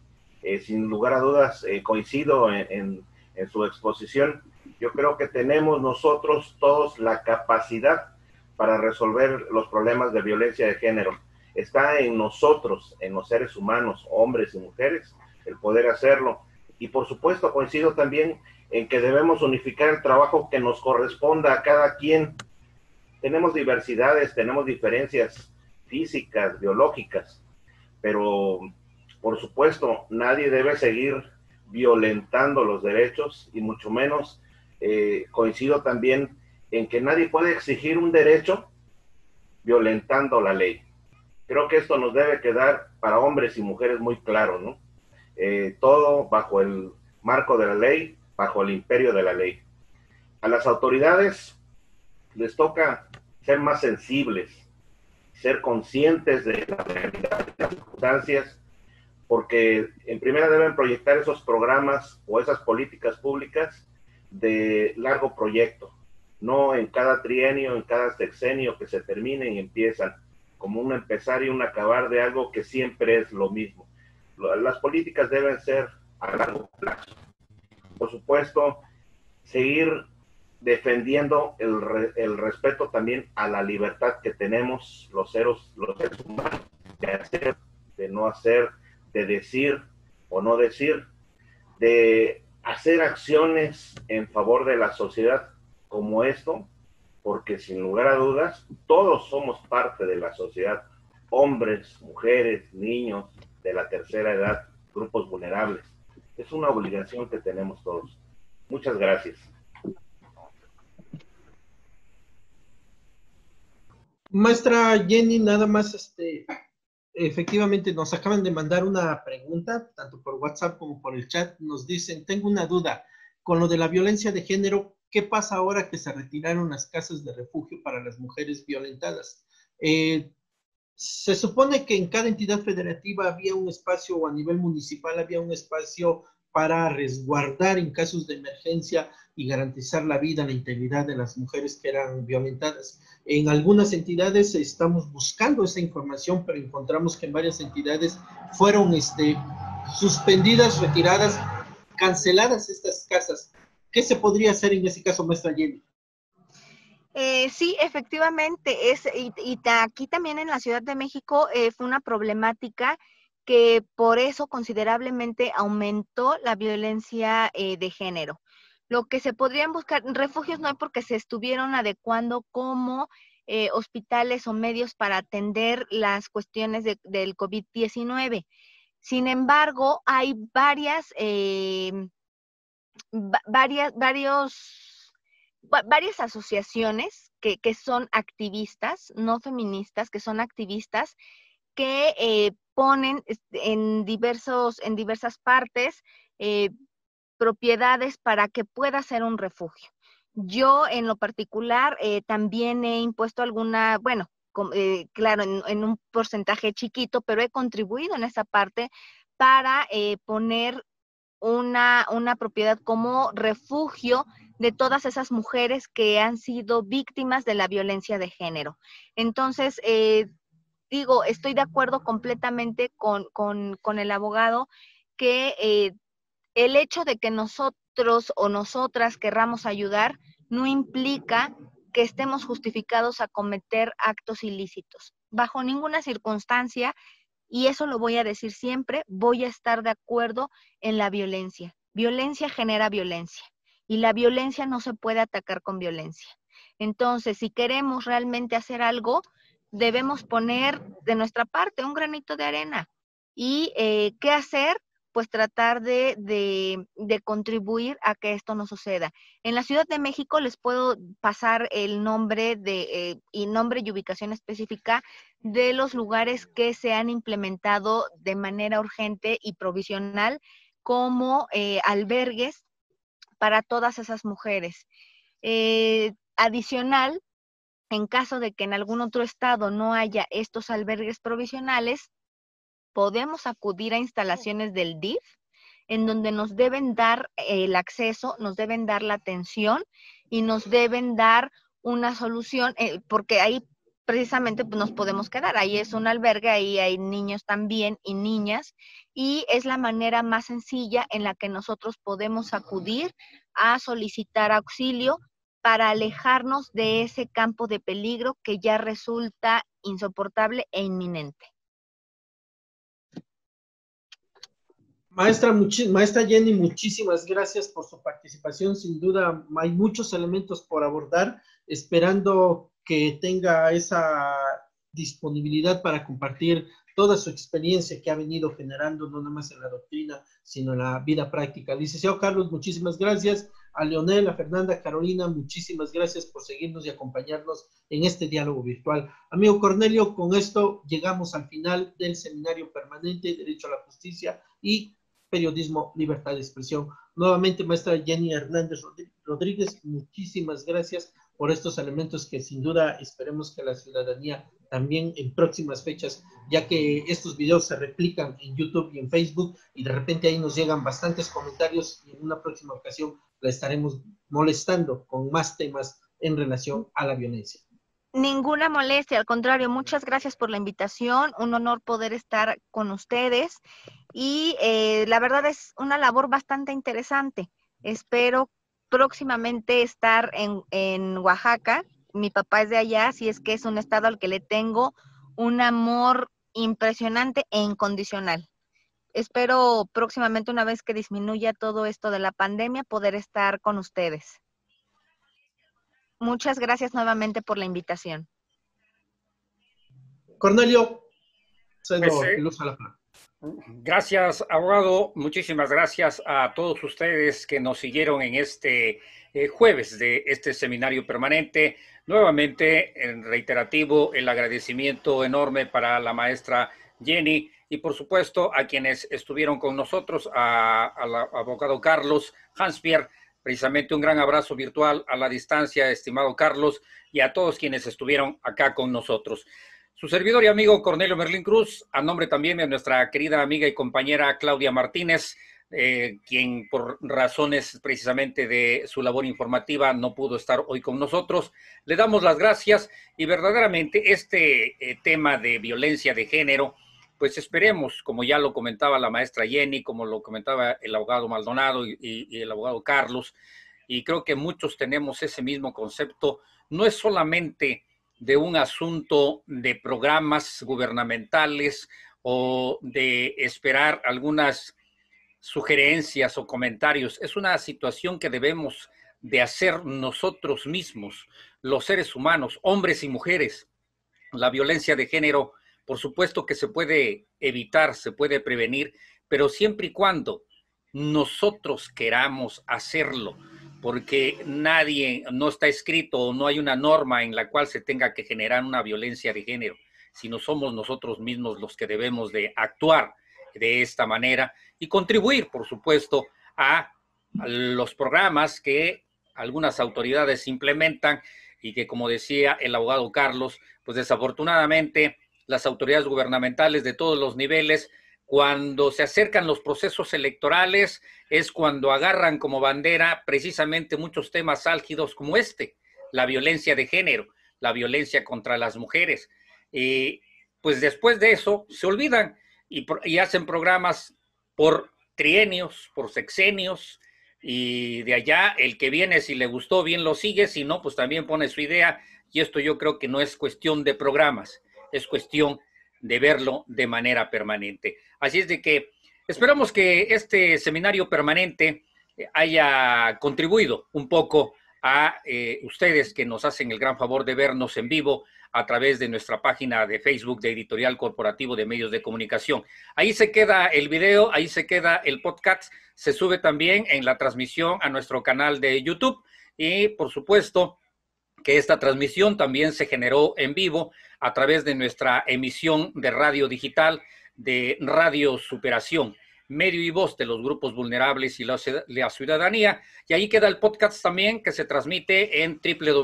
Sin lugar a dudas, coincido en su exposición. Yo creo que tenemos nosotros todos la capacidad para resolver los problemas de violencia de género. Está en nosotros, en los seres humanos, hombres y mujeres, el poder hacerlo. Y por supuesto coincido también en que debemos unificar el trabajo que nos corresponda a cada quien. Tenemos diversidades, tenemos diferencias físicas, biológicas, pero por supuesto nadie debe seguir violentando los derechos y mucho menos coincido también en que nadie puede exigir un derecho violentando la ley. Creo que esto nos debe quedar para hombres y mujeres muy claro, ¿no? Todo bajo el marco de la ley, bajo el imperio de la ley. A las autoridades les toca ser más sensibles, ser conscientes de la realidad de las circunstancias, porque en primera deben proyectar esos programas o esas políticas públicas de largo proyecto, no en cada trienio, en cada sexenio que se terminen y empiezan, como un empezar y un acabar de algo que siempre es lo mismo. Las políticas deben ser a largo plazo. Por supuesto, seguir defendiendo el respeto también a la libertad que tenemos los seres humanos, de hacer, de no hacer, de decir o no decir, de hacer acciones en favor de la sociedad como esto, porque sin lugar a dudas, todos somos parte de la sociedad, hombres, mujeres, niños de la tercera edad, grupos vulnerables. Es una obligación que tenemos todos. Muchas gracias. Maestra Jenny, nada más, efectivamente nos acaban de mandar una pregunta, tanto por WhatsApp como por el chat. Nos dicen, tengo una duda, con lo de la violencia de género, ¿qué pasa ahora que se retiraron las casas de refugio para las mujeres violentadas? Se supone que en cada entidad federativa había un espacio, o a nivel municipal había un espacio para resguardar en casos de emergencia y garantizar la vida, la integridad de las mujeres que eran violentadas. En algunas entidades estamos buscando esa información, pero encontramos que en varias entidades fueron suspendidas, retiradas, canceladas estas casas. ¿Qué se podría hacer en ese caso, maestra Jenny? Sí, efectivamente, y aquí también en la Ciudad de México fue una problemática que por eso considerablemente aumentó la violencia de género. Lo que se podrían buscar, refugios no hay porque se estuvieron adecuando como hospitales o medios para atender las cuestiones del COVID-19. Sin embargo, hay varias asociaciones que son activistas, no feministas, que son activistas, que ponen en diversas partes propiedades para que pueda ser un refugio. Yo en lo particular también he impuesto alguna, bueno, claro, en un porcentaje chiquito, pero he contribuido en esa parte para poner una propiedad como refugio de todas esas mujeres que han sido víctimas de la violencia de género. Entonces, digo, estoy de acuerdo completamente con el abogado que el hecho de que nosotros o nosotras querramos ayudar no implica que estemos justificados a cometer actos ilícitos. Bajo ninguna circunstancia, y eso lo voy a decir siempre, voy a estar de acuerdo en la violencia. Violencia genera violencia y la violencia no se puede atacar con violencia. Entonces, si queremos realmente hacer algo, debemos poner de nuestra parte un granito de arena. ¿Y qué hacer? Pues tratar de contribuir a que esto no suceda. En la Ciudad de México les puedo pasar el nombre y nombre y ubicación específica de los lugares que se han implementado de manera urgente y provisional como albergues para todas esas mujeres. Adicional, en caso de que en algún otro estado no haya estos albergues provisionales, podemos acudir a instalaciones del DIF, en donde nos deben dar el acceso, nos deben dar la atención y nos deben dar una solución, porque ahí precisamente pues, nos podemos quedar. Ahí es un albergue, ahí hay niños también y niñas, y es la manera más sencilla en la que nosotros podemos acudir a solicitar auxilio para alejarnos de ese campo de peligro que ya resulta insoportable e inminente. Maestra Jenny, muchísimas gracias por su participación. Sin duda hay muchos elementos por abordar, esperando que tenga esa disponibilidad para compartir toda su experiencia que ha venido generando, no nada más en la doctrina, sino en la vida práctica. Licenciado Carlos, muchísimas gracias. A Leonel, a Fernanda, a Carolina, muchísimas gracias por seguirnos y acompañarnos en este diálogo virtual. Amigo Cornelio, con esto llegamos al final del seminario permanente Derecho a la Justicia y Periodismo, Libertad de Expresión. Nuevamente, maestra Jenny Hernández Rodríguez, muchísimas gracias por estos elementos que sin duda esperemos que la ciudadanía también en próximas fechas, ya que estos videos se replican en YouTube y en Facebook y de repente ahí nos llegan bastantes comentarios y en una próxima ocasión la estaremos molestando con más temas en relación a la violencia. Ninguna molestia, al contrario, muchas gracias por la invitación, un honor poder estar con ustedes y la verdad es una labor bastante interesante. Espero próximamente estar en Oaxaca, mi papá es de allá, así es que es un estado al que le tengo un amor impresionante e incondicional. Espero próximamente, una vez que disminuya todo esto de la pandemia, poder estar con ustedes. Muchas gracias nuevamente por la invitación. Cornelio, cedo el uso a la palabra. Gracias, abogado. Muchísimas gracias a todos ustedes que nos siguieron en este jueves de este seminario permanente. Nuevamente, en reiterativo, el agradecimiento enorme para la maestra Jenny y, por supuesto, a quienes estuvieron con nosotros, al abogado Carlos Hanspeer. Precisamente un gran abrazo virtual a la distancia, estimado Carlos, y a todos quienes estuvieron acá con nosotros. Su servidor y amigo Cornelio Merlín Cruz, a nombre también de nuestra querida amiga y compañera Claudia Martínez, quien por razones precisamente de su labor informativa no pudo estar hoy con nosotros, le damos las gracias y verdaderamente este tema de violencia de género, pues esperemos, como ya lo comentaba la maestra Jenny, como lo comentaba el abogado Maldonado y el abogado Carlos, y creo que muchos tenemos ese mismo concepto, no es solamente de un asunto de programas gubernamentales o de esperar algunas sugerencias o comentarios, es una situación que debemos de hacer nosotros mismos, los seres humanos, hombres y mujeres. La violencia de género, por supuesto que se puede evitar, se puede prevenir, pero siempre y cuando nosotros queramos hacerlo, porque nadie, no está escrito o no hay una norma en la cual se tenga que generar una violencia de género, sino somos nosotros mismos los que debemos de actuar de esta manera y contribuir, por supuesto, a los programas que algunas autoridades implementan y que, como decía el abogado Carlos, pues desafortunadamente las autoridades gubernamentales de todos los niveles, cuando se acercan los procesos electorales, es cuando agarran como bandera precisamente muchos temas álgidos como este, la violencia de género, la violencia contra las mujeres. Pues después de eso se olvidan y hacen programas por trienios, por sexenios, y de allá el que viene, si le gustó, bien lo sigue, si no, pues también pone su idea, y esto yo creo que no es cuestión de programas, es cuestión de verlo de manera permanente. Así es de que esperamos que este seminario permanente haya contribuido un poco a ustedes que nos hacen el gran favor de vernos en vivo a través de nuestra página de Facebook de Editorial Corporativo de Medios de Comunicación. Ahí se queda el video, ahí se queda el podcast, se sube también en la transmisión a nuestro canal de YouTube y, por supuesto, que esta transmisión también se generó en vivo a través de nuestra emisión de radio digital de Radio Superación, medio y voz de los grupos vulnerables y la ciudadanía. Y ahí queda el podcast también que se transmite en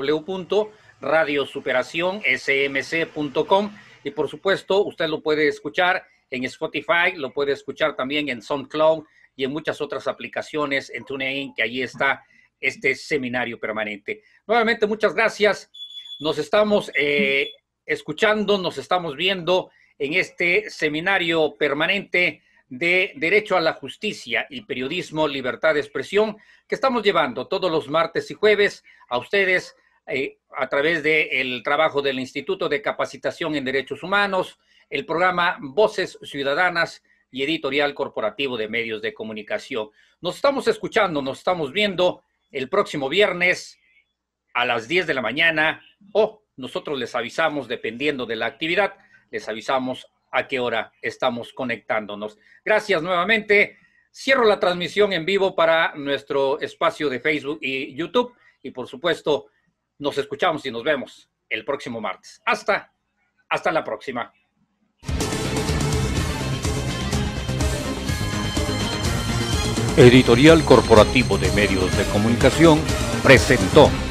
www.radiosuperacionsmc.com y por supuesto usted lo puede escuchar en Spotify, lo puede escuchar también en SoundCloud y en muchas otras aplicaciones, en TuneIn, que allí está este seminario permanente. Nuevamente, muchas gracias. Nos estamos escuchando, nos estamos viendo en este seminario permanente de Derecho a la Justicia y Periodismo, Libertad de Expresión, que estamos llevando todos los martes y jueves a ustedes a través del trabajo del Instituto de Capacitación en Derechos Humanos, el programa Voces Ciudadanas y Editorial Corporativo de Medios de Comunicación. Nos estamos escuchando, nos estamos viendo el próximo viernes a las 10 de la mañana, o nosotros les avisamos, dependiendo de la actividad, les avisamos a qué hora estamos conectándonos. Gracias nuevamente. Cierro la transmisión en vivo para nuestro espacio de Facebook y YouTube, y por supuesto, nos escuchamos y nos vemos el próximo martes. Hasta la próxima. Editorial Corporativo de Medios de Comunicación presentó